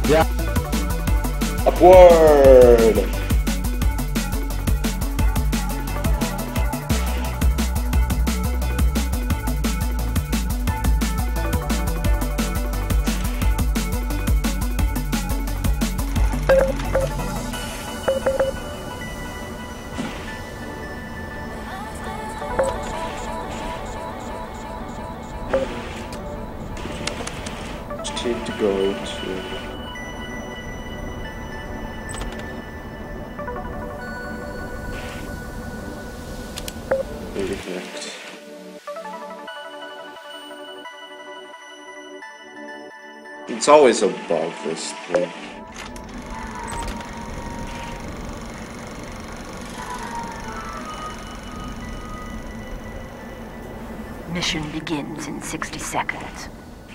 Yeah. Upward! Just need to go to... reconnect. It's always above this thing. Mission begins in 60 seconds.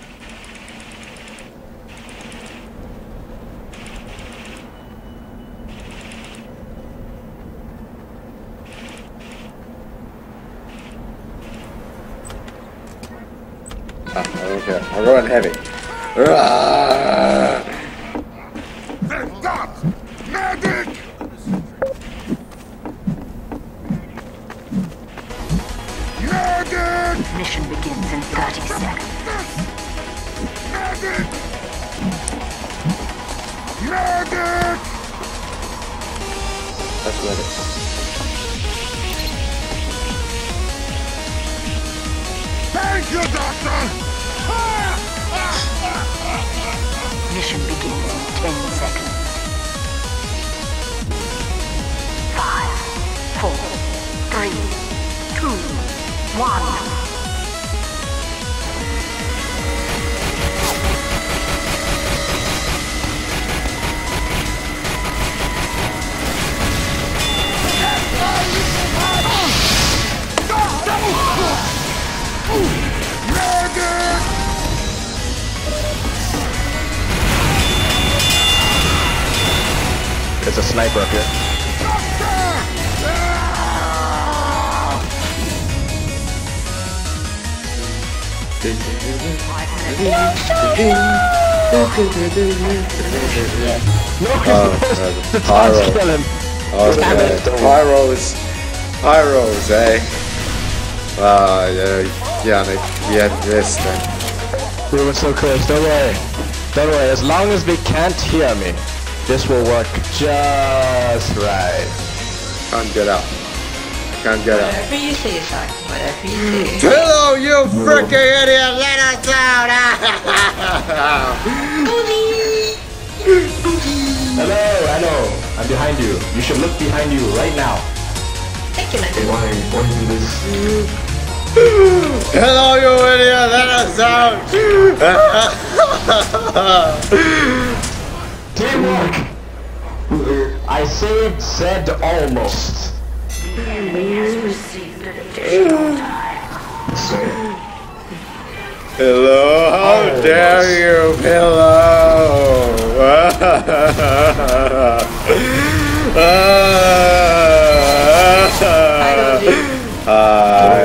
I don't care. I'm going heavy. Medic! Medic! Mission begins in 30 seconds. Medic! Medic! That's better. Thank you, Doctor! Mission begins in 10 seconds. 5, 4, 3, 2, 1. There's a sniper up here. The Pyro. Kill him. Oh, Pyros, eh? Yeah, we had this then. We were so close. Don't worry. Don't worry. As long as they can't hear me, this will work just right. Can't get out. Can't get out. Whatever you say, son. Whatever you say. Hello, you freaking idiot! Let us out! Hello, hello. I'm behind you. You should look behind you right now. Thank you, man. Why do this? Hello, you idiot! Let us out! Teamwork! I said almost. Hello, how dare you? Hello! Hi.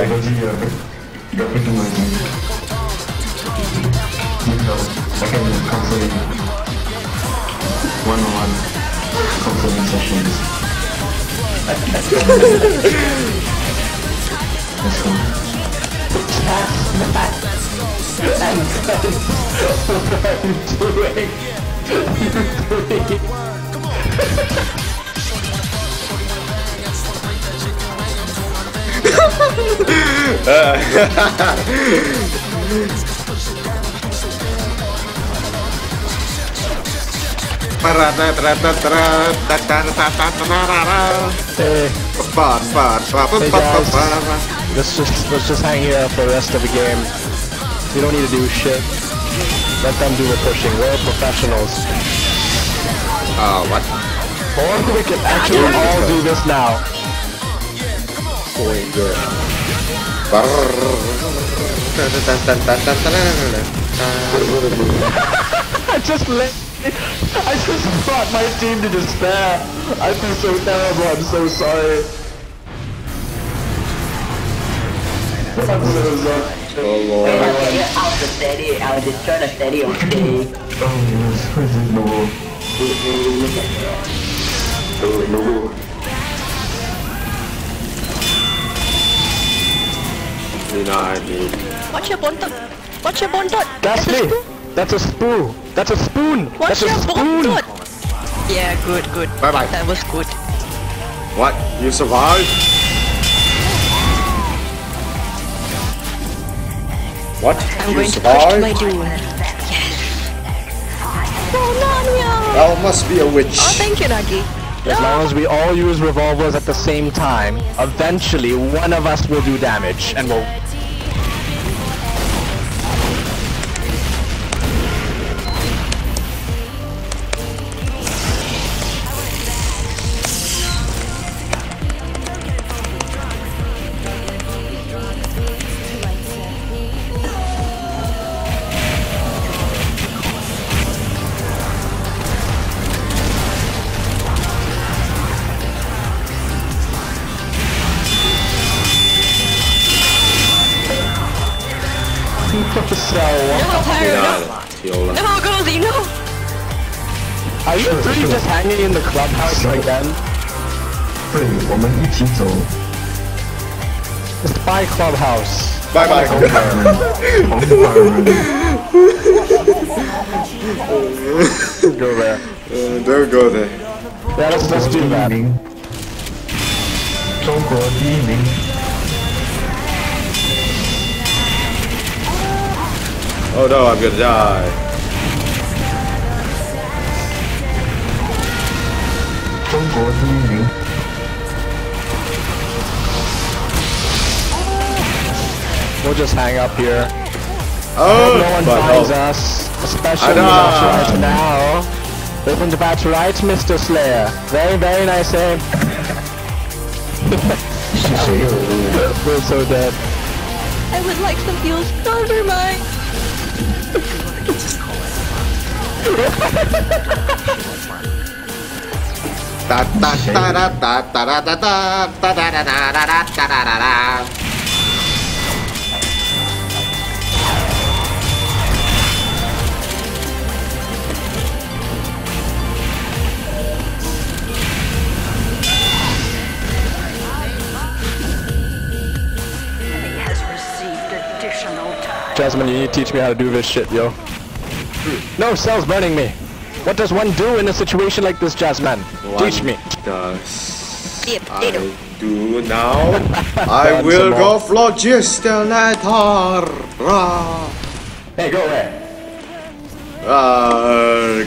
One-on-one counseling sessions. Let's go. Let's just hang here for the rest of the game. We don't need to do shit. Let them do the pushing. We're professionals. Oh, what? Or we can actually all do this now. Going good. I just brought my team to despair. I feel so terrible. I'm so sorry. I'm so sorry. Oh lord. Okay, you're out the steady. I'll destroy the steady, okay? Oh yes, what is it? No. Look at that. Oh no. Watch your bontot. Watch your bontot. Ghastly! That's a spoon! That's a spoon! Watch That's a your spoon! bontot. Yeah, good, good. Bye bye. That was good. What? You survived? What? I'm You going to push to my survived? dune. Yes. Oh, Narnia! That must be a witch. Oh, thank you, Nagi. As long as we all use revolvers at the same time, eventually one of us will do damage and we'll... So, No, Pyro, no. Tiola. No, Goldie, no. are you three just hanging in the clubhouse again? 对，我们一起走。 The spy clubhouse. Bye bye. Go there. Don't go there. Yeah, let's do that. 中国第一名。 Oh no, I'm gonna die. 中国第一名。 We'll just hang up here. Oh, No one but finds no. us, especially I know. not right now. Listen to that right, Mr. Slayer. Very, very nice aim. We're so dead. I would like some heals. Never mind. Da da da da da da da da da da da da da da da da. Has received additional time. Jasmine, you need to teach me how to do this shit, yo. No, Cell's burning me. What does one do in a situation like this, Jasmine? Teach me. Does Yeah, I potato. do now? I will go phlogistilator. Hey, go away. Arg.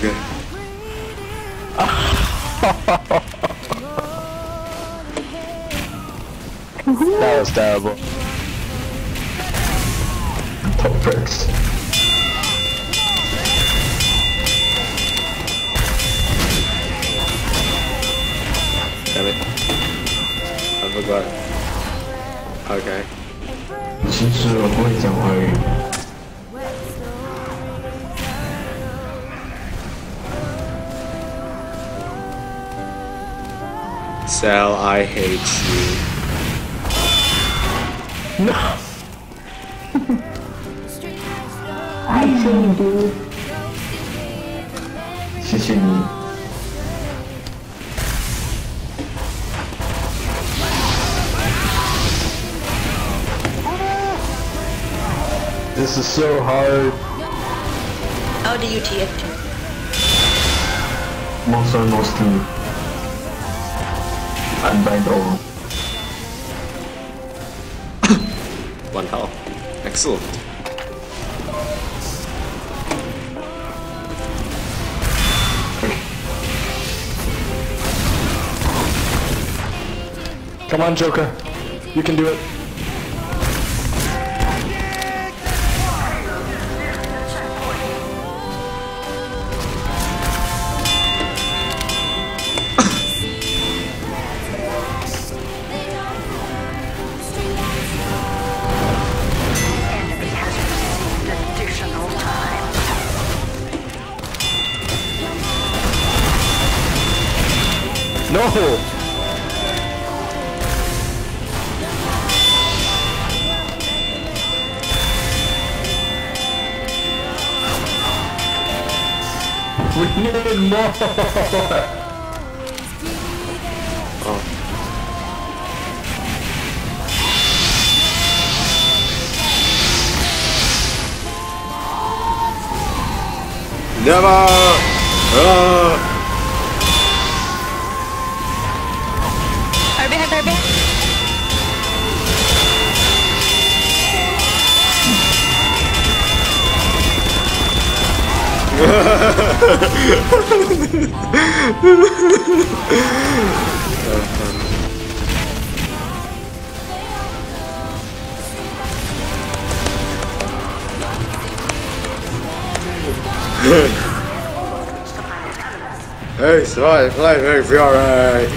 That was terrible. Top bricks. Damn it. I forgot. Okay. 其实我不会讲华语。 Cell, I hate you. 谢谢你。 This is so hard. How do you TF2? Monster no steam. Unbind all. 1 health. Excellent. Come on, Joker. You can do it. Enemy has received additional time. No! We need more! Oh. Never! Fire behind, fire behind. Hey, survive, hey, Fiore!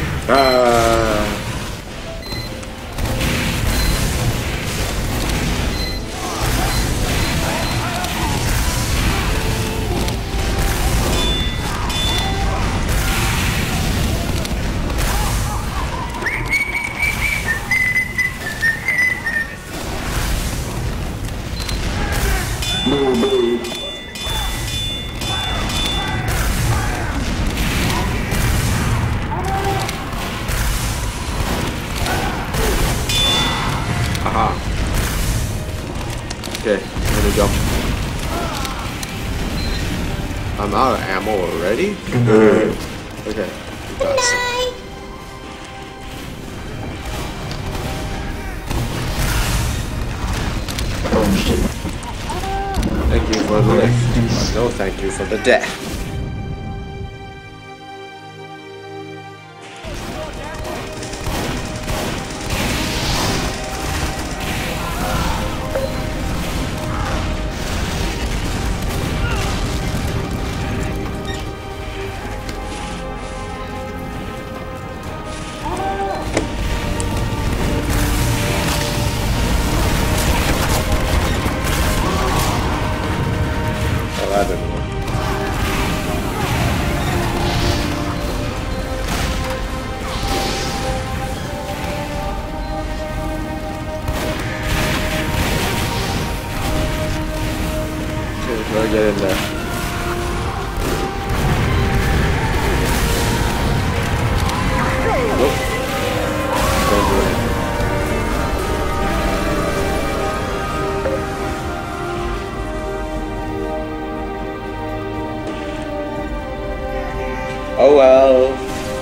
Aha. Okay, let me go. I'm out of ammo already? Okay, we got some. Oh shit. Thank you for the lift. No, thank you for the death. I don't know. Okay, we'll get in there. Nope. Don't do it. Oh well.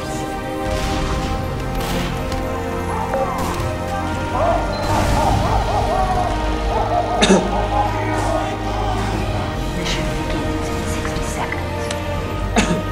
Mission begins in 60 seconds.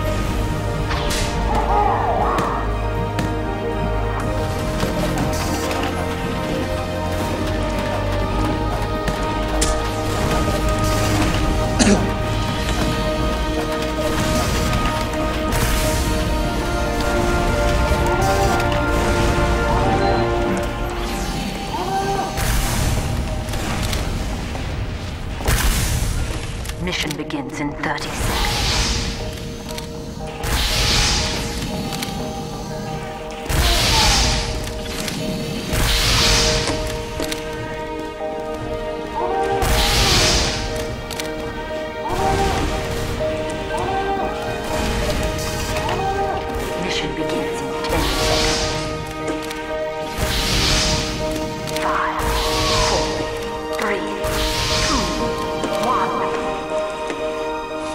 Mission begins in 30 seconds. Mission begins in 10 seconds. 5, 4, 3, 2, 1.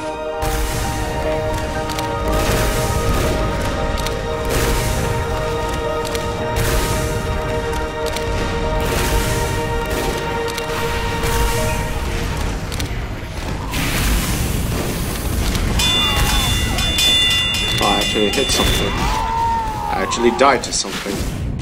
I actually hit something. I actually died to something.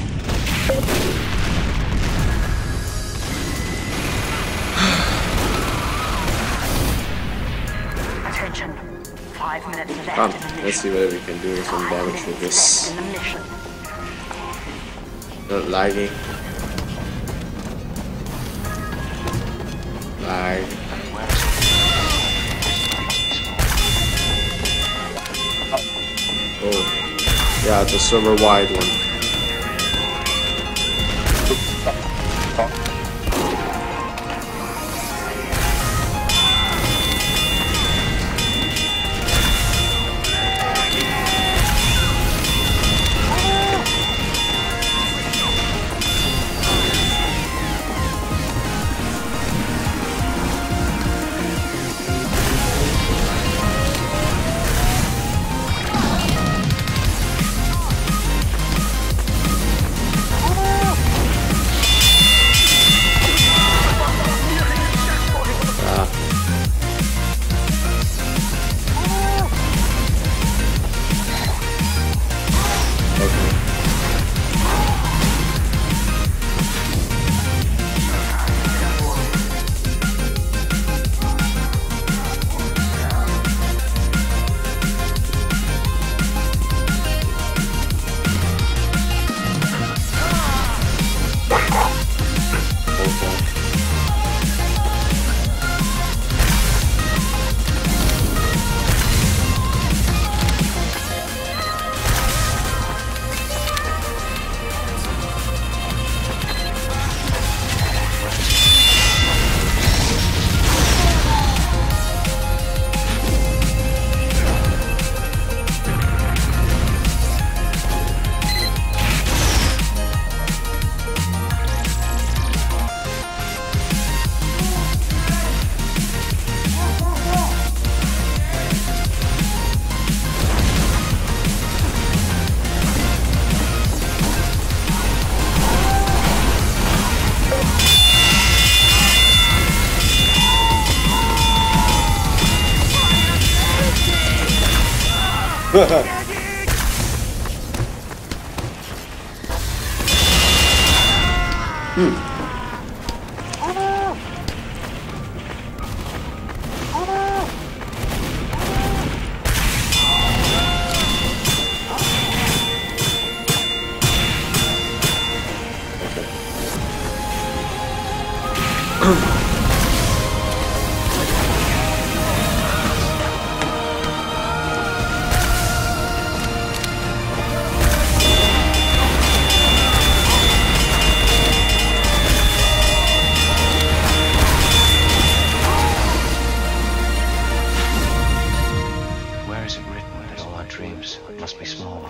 Attention. 5 minutes left Come, in the mission. let's see whether we can do some 5 damage minutes with this. left in the mission. Not lagging. Lag. Oh, yeah, it's a server-wide one. Where is it written that all our dreams must be small?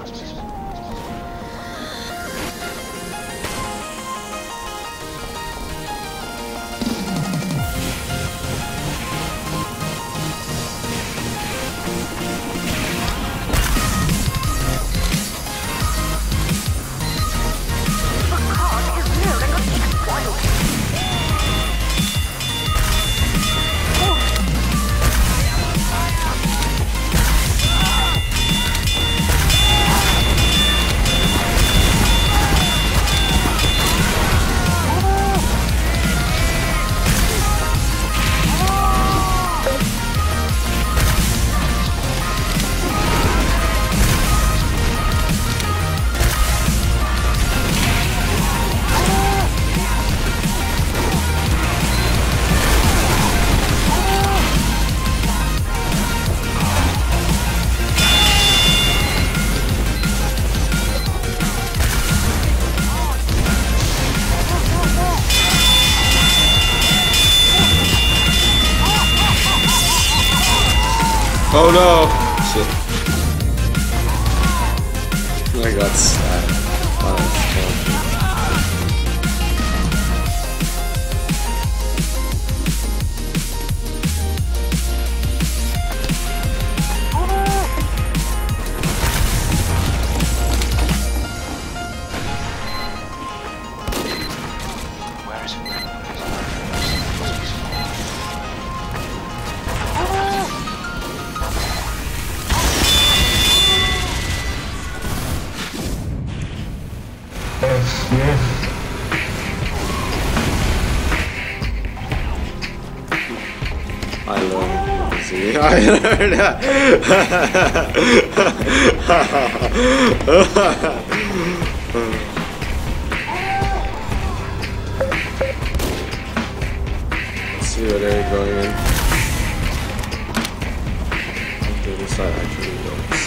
Oh no! Shit. I got sad. Oh, Where is it written? Yes. I learned. See, I learned. Let's see where they're going in. The other side actually works.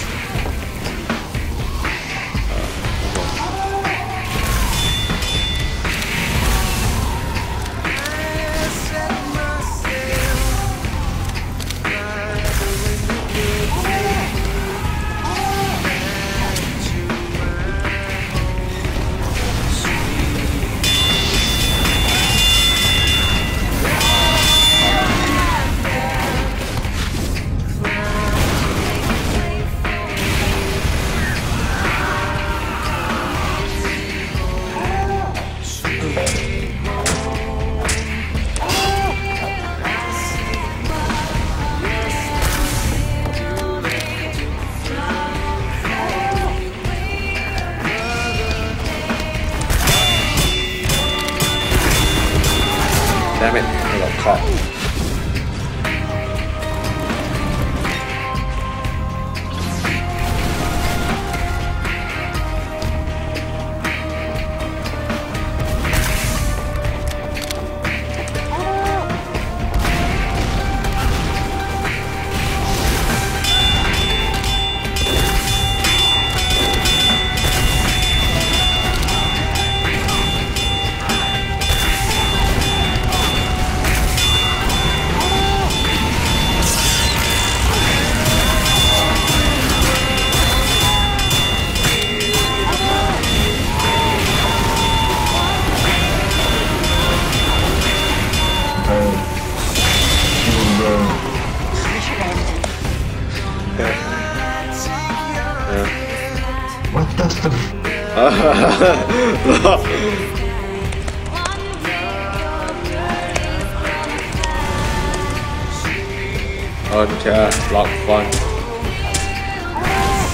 Damn it, I got caught. What does the Okay, block fun.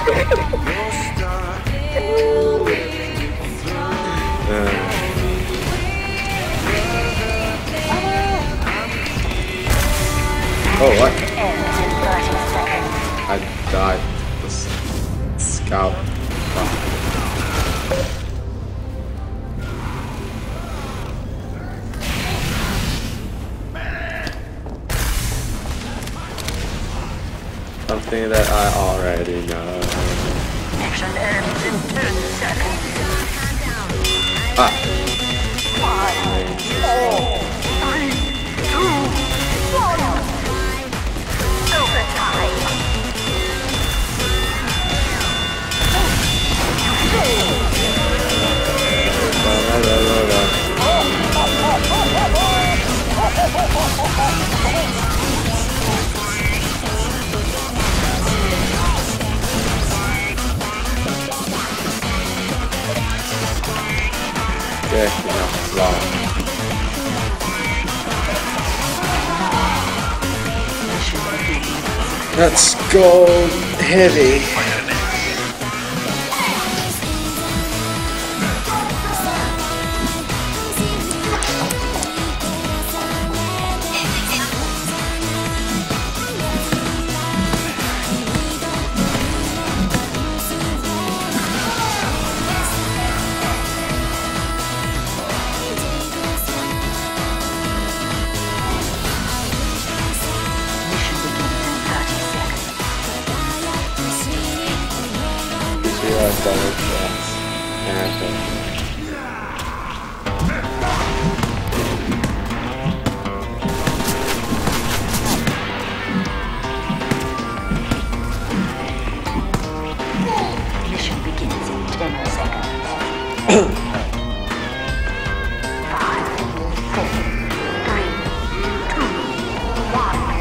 Oh, what? Ends in 30 seconds. I died. This scout. Something that I already know. Mission ends in 10 seconds. Ah. 对，比较老。 Let's go heavy. Mission begins in 10 seconds. 5, 4, 3, 2, 1.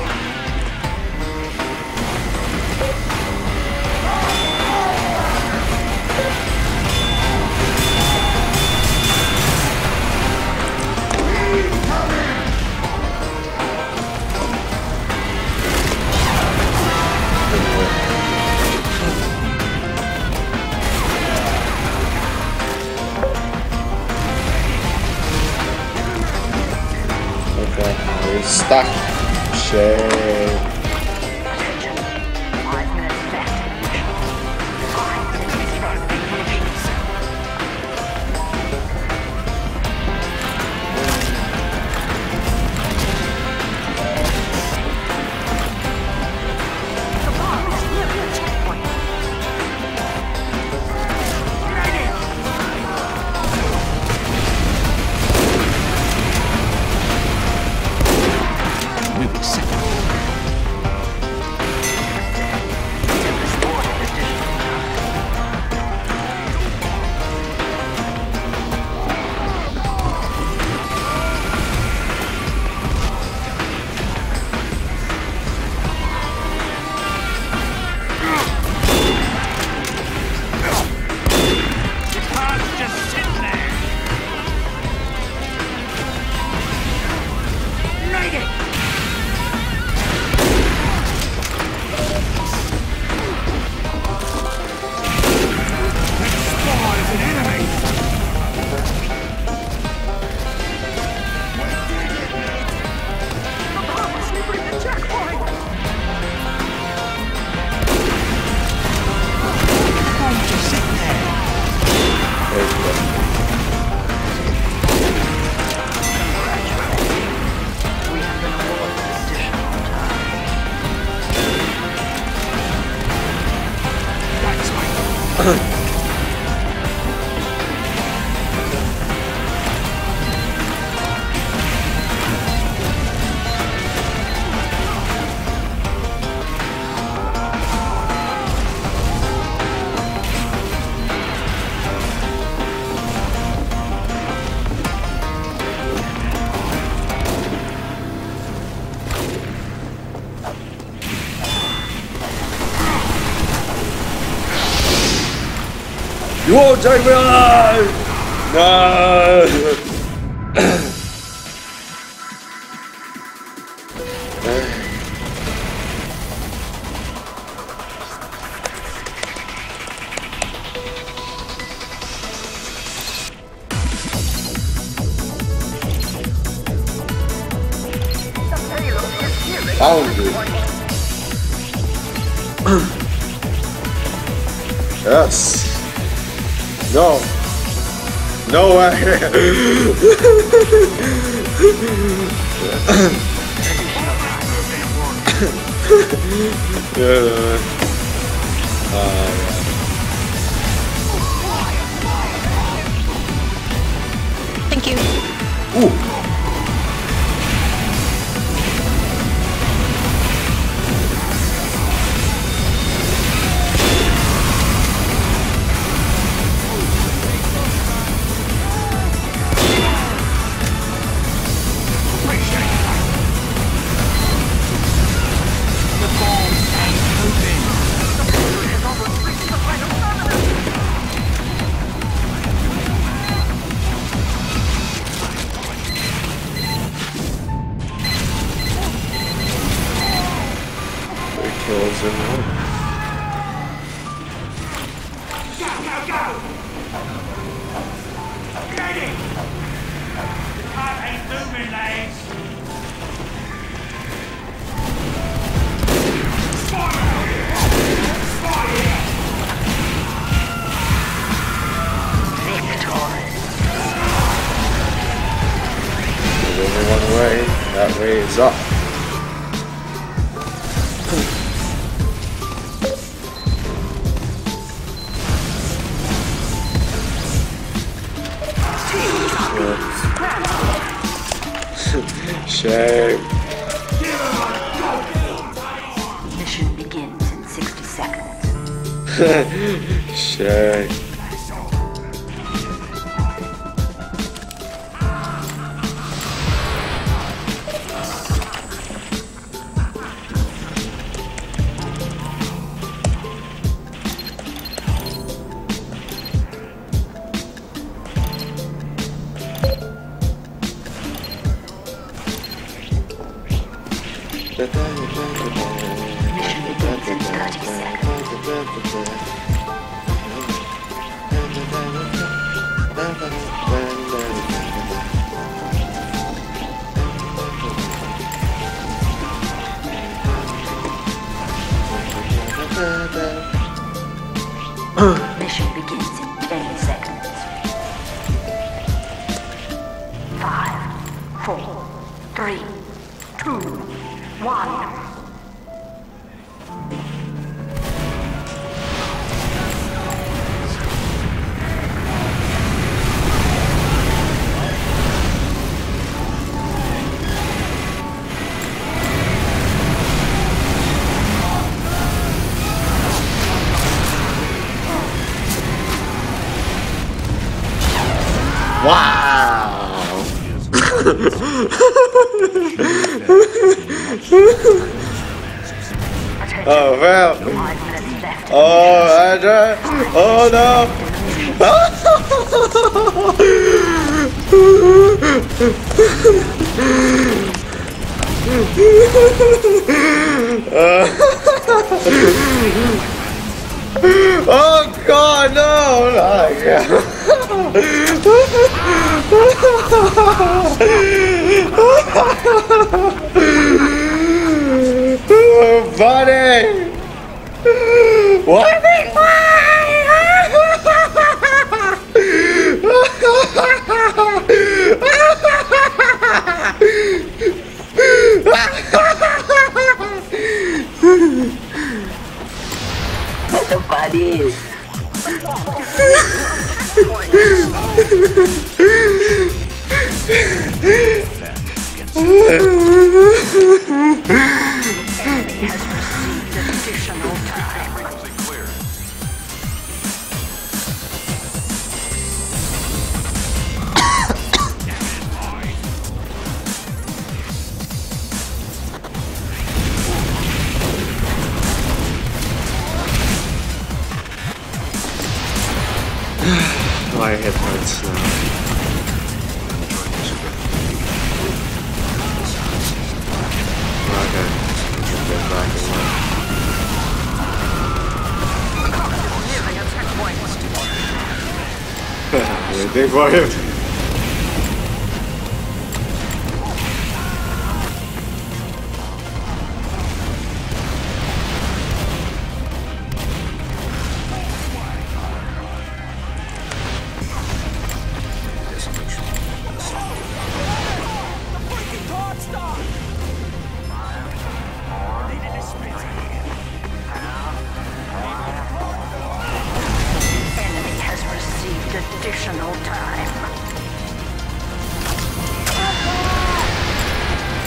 Okay, we're stuck. Shame. 5 minutes left in the mission. 5 minutes left in the mission. The bomb is near the checkpoint. You won't take me alive! No! Found it. Yes. No. No way. Yeah. Thank you. Ooh. Kills in one. Go! Ready! Can't ain't moving, lads! There's only one way. That way is up. Shame. Mission begins in 60 seconds. Shame. Mission begins in 30 seconds. Mission begins in 10 seconds. 5, 4, 3, 2, 1. Wow! Oh well. Oh, I died. Oh no! Oh God, no! Oh, buddy! What? So funny. My head hurts now. Okay, get back in line. Waiting for him.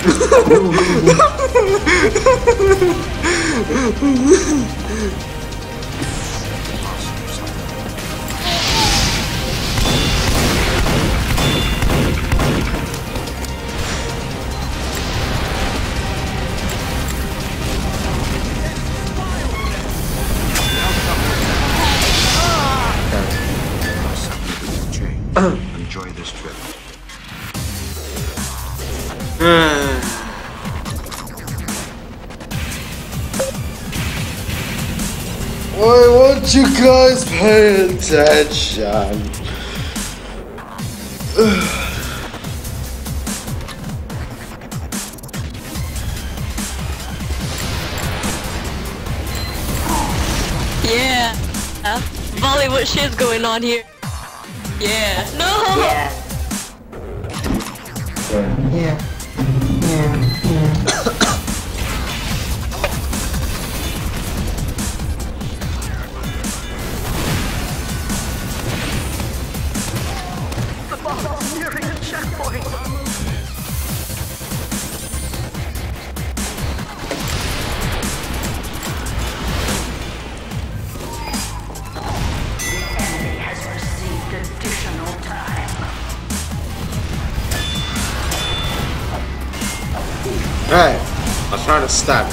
Enjoy this trip. Why won't you guys pay attention? Yeah. Bollywood shit's going on here. Yeah. No! Yeah. Alright, I'll try to stop.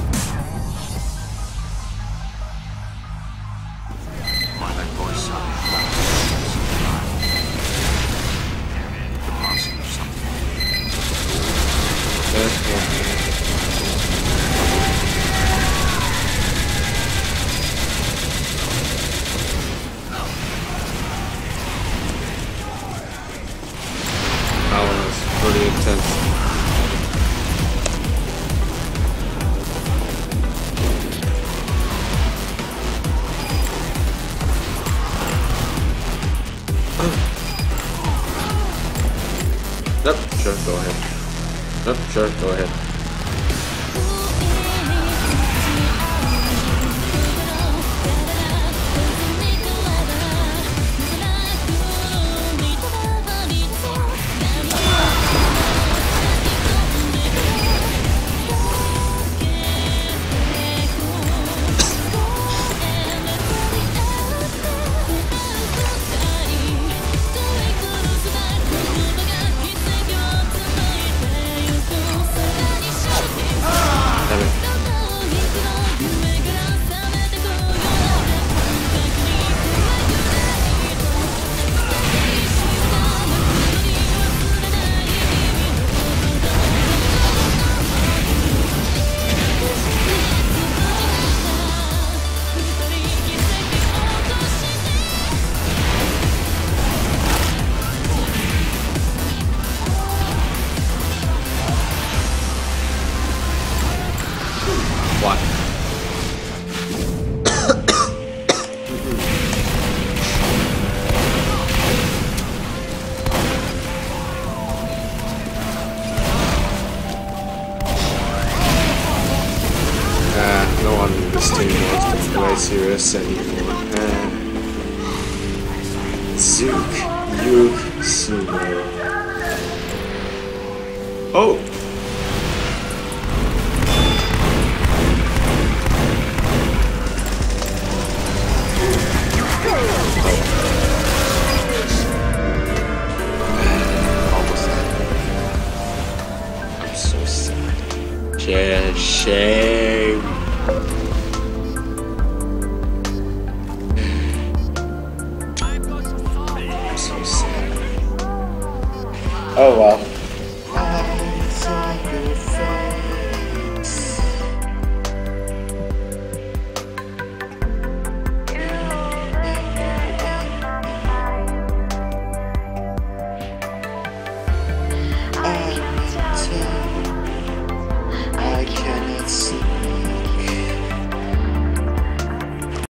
Why that voice sounded like the monster or something. That one was pretty intense. Yep, sure, go ahead. Yep, sure, go ahead. What? No one in this team wants to play serious anymore. Zook, Yuke, Sumo. Oh!